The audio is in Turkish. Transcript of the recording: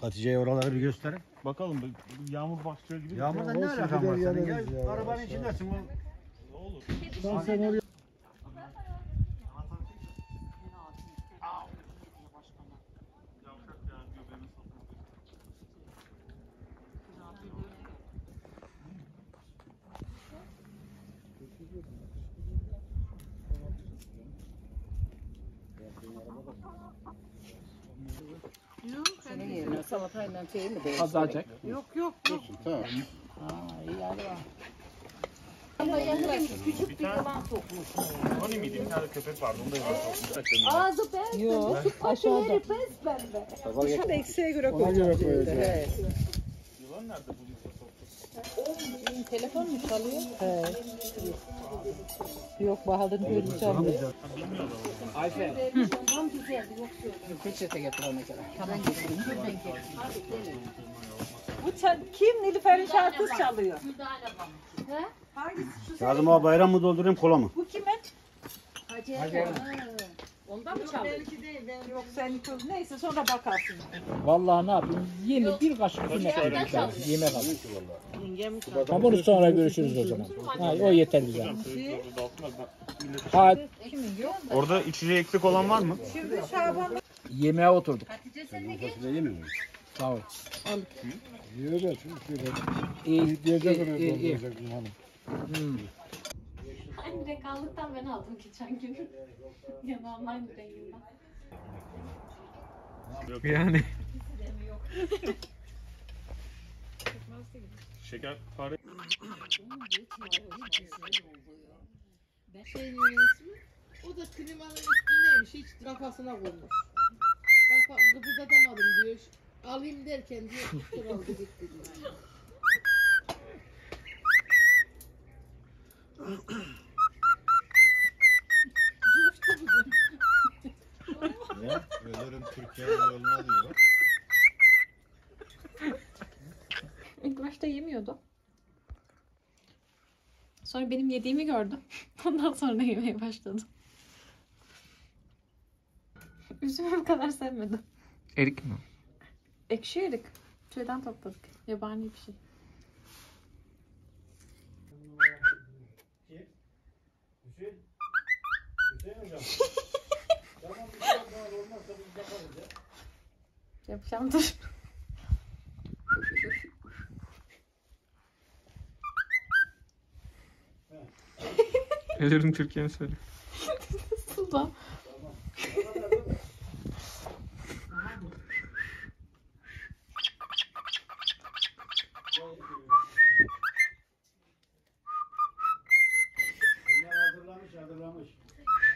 Hatice'ye oraları bir gösterin. Bakalım yağmur başlıyor gibi. Yağmurdan ne alakan var senin? Gel arabanın içindesin. Ne olur. Sen oraya... Senin yerine salatayla şey mi değil? Azalacak. Yok. Tamam. İyi hadi bak. Ama yanına küçük bir yılan sokmuş. Hani miydi? Bir tane köpek vardı. Onu da yılan sokmuşsak da Ağzı bez. Yok aşağıda. Bez pembe. Şu eksiğe göre Ona koyacağım. göre koyacağım. Evet. yılan nerede bulduysa soktu? Telefon mu çalıyor? He. Yok Bahadır'ın gözü çalmıyor. Bilmiyorum. Ayşe. Tam güzeldi yok söyle. Peçete getir ona göre. Tamam getireyim. Bu kim Nilüfer'in şarkısı çalıyor? He? Kazım abi bayram mı doldurayım kola mı? Bu kimin? Hacer. Ondan mı çalıyor? Yok senin kız. Neyse sonra bakarsın. Vallahi ne yapayım? Yeni bir kaşık yemek Yerden aldım. Yemek aldım. Yengem Tamam bunu sonra görüşürüz o zaman. Ha, o yeter bize. Çocukları dağıtmaz. Ha, Orada içeceği eksik olan var mı? Şimdi Şaban yemeğe oturduk. Hatice sen de gel. Fasulye yemiyor musun? Sağ ol. Yiyeceğiz şöyle. İyi, Diyecek iyi, oraya iyi, iyi. dolduracak bu hanım. Aynı renk aldıktan ben aldım geçen gün. Yanağım aynı renginden. Yani. Şeker fare. Şeyin ismi, o da klimanın üstündeymiş, hiç kafasına koymuş. Kıpırdatamadım diyor, alayım derken diyor, tuttur aldı gitti diyor. Coştu bugün. Ya, ölürüm Türkiye'nin yoluna diyor. İlk başta yemiyordu. Sonra benim yediğimi gördü. Ondan sonra yemeye başladı. Üzümü bu kadar sevmedim. Erik mi? Ekşi erik. Şeyden topladık. Yabani bir şey. Yapacağım dur. Ölürüm Türkiye'ni söyle. Suda. Onlar hazırlamış.